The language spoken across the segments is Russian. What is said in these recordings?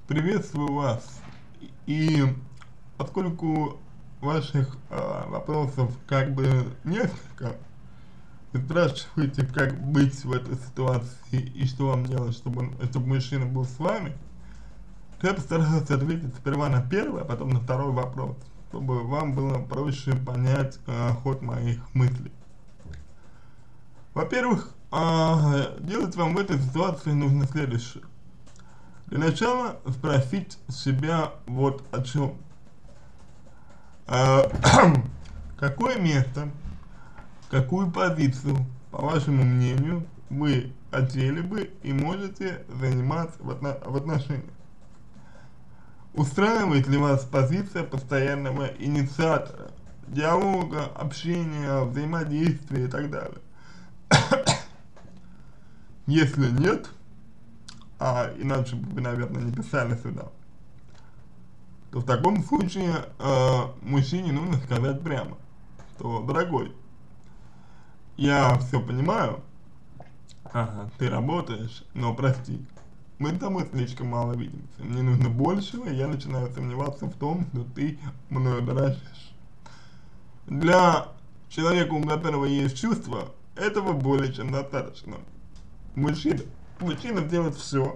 Приветствую вас. И поскольку ваших вопросов как бы несколько, вы спрашиваете, как быть в этой ситуации и что вам делать, чтобы мужчина был с вами, то я постарался ответить сперва на первый, а потом на второй вопрос, чтобы вам было проще понять ход моих мыслей. Во-первых, делать вам в этой ситуации нужно следующее. Для начала спросить себя вот о чем. Какое место, какую позицию, по вашему мнению, вы хотели бы и можете занимать в отношениях? Устраивает ли вас позиция постоянного инициатора, диалога, общения, взаимодействия и так далее? Если нет, иначе бы вы, наверное, не писали сюда, то в таком случае мужчине нужно сказать прямо, что: дорогой, я все понимаю, ты работаешь, но прости, мы с тобой слишком мало видимся, мне нужно большего, и я начинаю сомневаться в том, что ты мною дорожишь. Для человека, у которого есть чувства, этого более чем достаточно. Мужчина делает все,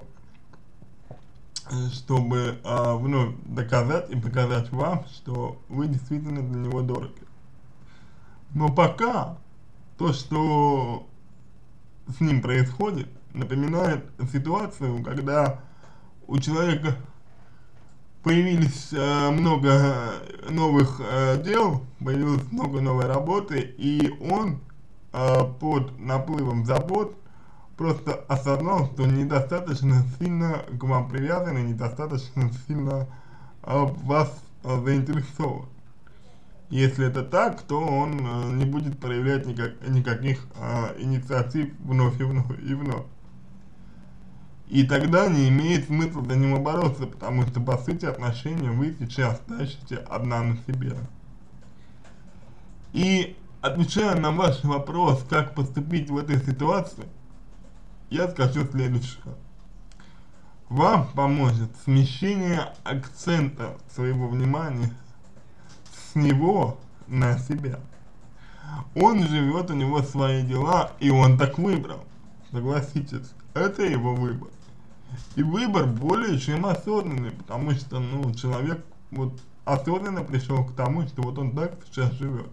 чтобы вновь доказать и показать вам, что вы действительно для него дороги. Но пока то, что с ним происходит, напоминает ситуацию, когда у человека появились много новых дел, появилось много новой работы, и он под наплывом забот просто осознал, что недостаточно сильно к вам привязан и недостаточно сильно вас заинтересован. Если это так, то он не будет проявлять никаких инициатив вновь и вновь и вновь. И тогда не имеет смысла за него бороться, потому что, по сути, отношения вы сейчас тащите одна на себе. И отвечая на ваш вопрос, как поступить в этой ситуации, я скажу следующее. Вам поможет смещение акцента своего внимания с него на себя. Он живет, у него свои дела, и он так выбрал. Согласитесь, это его выбор. И выбор более чем осознанный, потому что, человек вот осознанно пришел к тому, что вот он так сейчас живет.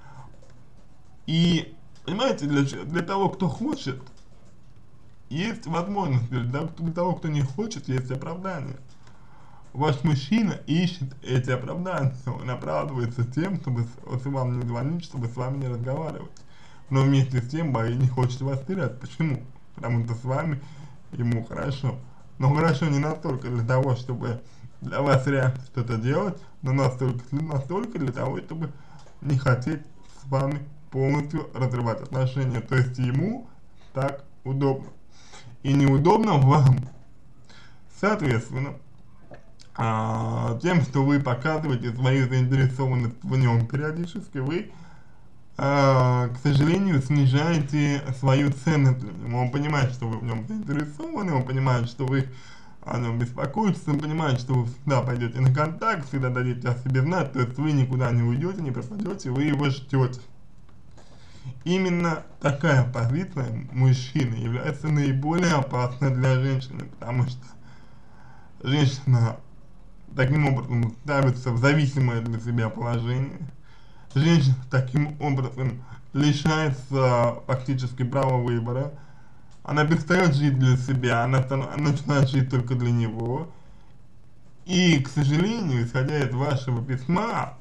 И, понимаете, для того, кто хочет, есть возможность, для того, кто не хочет, есть оправдание. Ваш мужчина ищет эти оправдания, он оправдывается тем, чтобы вам не звонить, чтобы с вами не разговаривать. Но вместе с тем не хочет вас терять. Почему? Потому что с вами ему хорошо. Но хорошо не настолько для того, чтобы для вас реально что-то делать, но настолько для того, чтобы не хотеть с вами полностью разрывать отношения. То есть ему так удобно. И неудобно вам. Соответственно, тем, что вы показываете свою заинтересованность в нем периодически, вы, к сожалению, снижаете свою ценность для него. Он понимает, что вы в нем заинтересованы, он понимает, что вы о нем беспокоитесь, он понимает, что вы всегда пойдете на контакт, всегда дадите о себе знать, то есть вы никуда не уйдете, не пропадете, вы его ждете. Именно такая позиция мужчины является наиболее опасной для женщины, потому что женщина таким образом ставится в зависимое для себя положение, женщина таким образом лишается фактически права выбора, она перестает жить для себя, она начинает жить только для него, и, к сожалению, исходя из вашего письма,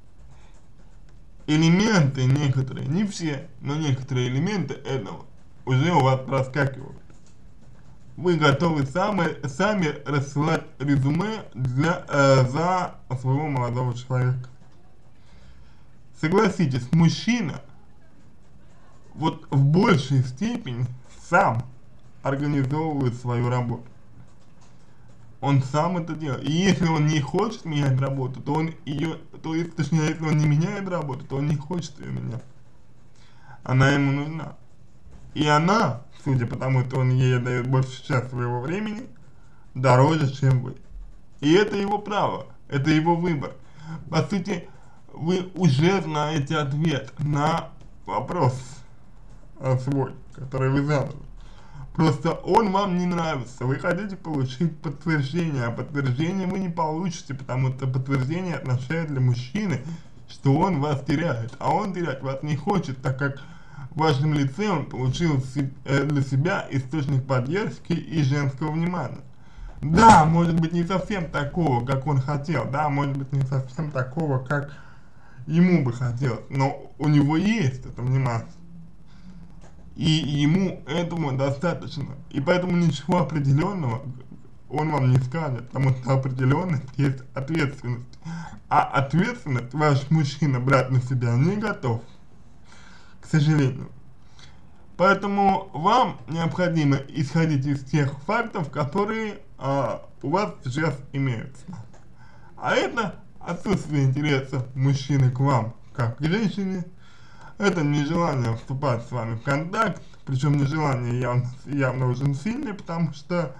элементы некоторые, не все, но некоторые элементы этого уже у вас проскакивают. Вы готовы сами рассылать резюме за своего молодого человека. Согласитесь, мужчина вот в большей степени сам организовывает свою работу. Он сам это делает. И если он не хочет менять работу, то точнее, если он не меняет работу, то он не хочет ее менять. Она ему нужна. И она, судя по тому, что он ей дает больше часть своего времени, дороже, чем вы. И это его право, это его выбор. По сути, вы уже знаете ответ на вопрос свой, который вы задали. Просто он вам не нравится, вы хотите получить подтверждение, а подтверждение вы не получите, потому что подтверждение означает для мужчины, что он вас теряет, а он терять вас не хочет, так как в вашем лице он получил для себя источник поддержки и женского внимания. Да, может быть не совсем такого, как он хотел, да, может быть не совсем такого, как ему бы хотелось, но у него есть это внимание. И ему этого достаточно. И поэтому ничего определенного он вам не скажет, потому что определенность есть ответственность. А ответственность ваш мужчина брать на себя не готов, к сожалению. Поэтому вам необходимо исходить из тех фактов, которые у вас сейчас имеются. А это отсутствие интереса мужчины к вам, как к женщине. Это нежелание вступать с вами в контакт, причем нежелание явно очень сильное, потому что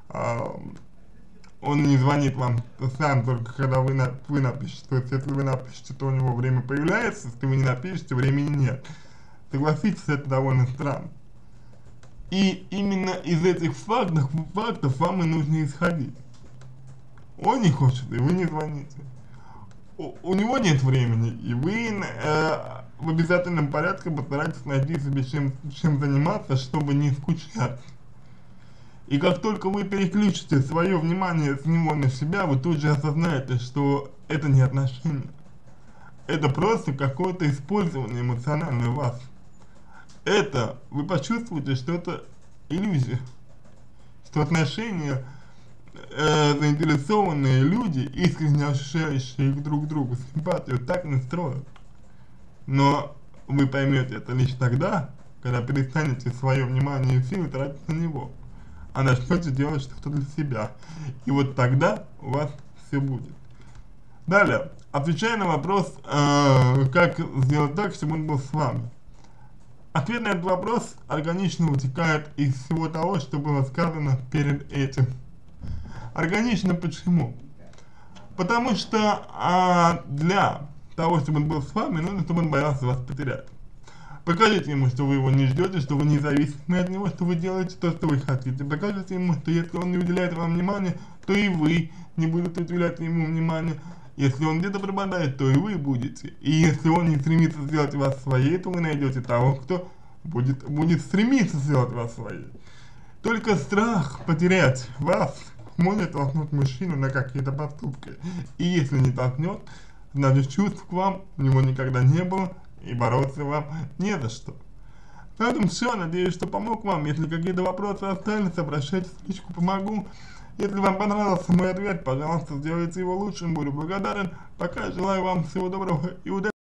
он не звонит вам сам только когда вы напишете. То есть, если вы напишете, то у него время появляется, если вы не напишете, времени нет. Согласитесь, это довольно странно. И именно из этих фактов вам и нужно исходить. Он не хочет, и вы не звоните. У него нет времени, и вы в обязательном порядке постарайтесь найти себе чем заниматься, чтобы не скучать. И как только вы переключите свое внимание с него на себя, вы тут же осознаете, что это не отношения. Это просто какое-то использование эмоциональное вас. Это, вы почувствуете, что это иллюзия. Что отношения, заинтересованные люди, искренне ощущающие друг к другу симпатию, так не строят. Но вы поймете это лишь тогда, когда перестанете свое внимание и силы тратить на него, а начнете делать что-то для себя. И вот тогда у вас все будет. Далее, отвечая на вопрос, как сделать так, чтобы он был с вами. Ответ на этот вопрос органично вытекает из всего того, что было сказано перед этим. Органично почему? Потому что для того, чтобы он был с вами, нужно, чтобы он боялся вас потерять. Покажите ему, что вы его не ждете, что вы не зависимы от него, что вы делаете то, что вы хотите. Покажите ему, что если он не уделяет вам внимания, то и вы не будете уделять ему внимания. Если он где-то пропадает, то и вы будете. И если он не стремится сделать вас своей, то вы найдете того, кто будет стремиться сделать вас своей. Только страх потерять вас может толкнуть мужчину на какие-то поступки. И если не толкнет, значит чувств к вам у него никогда не было, и бороться вам не за что. На этом все, надеюсь, что помог вам. Если какие-то вопросы остались, обращайтесь в личку «Помогу». Если вам понравился мой ответ, пожалуйста, сделайте его лучшим, буду благодарен. Пока желаю вам всего доброго и удачи.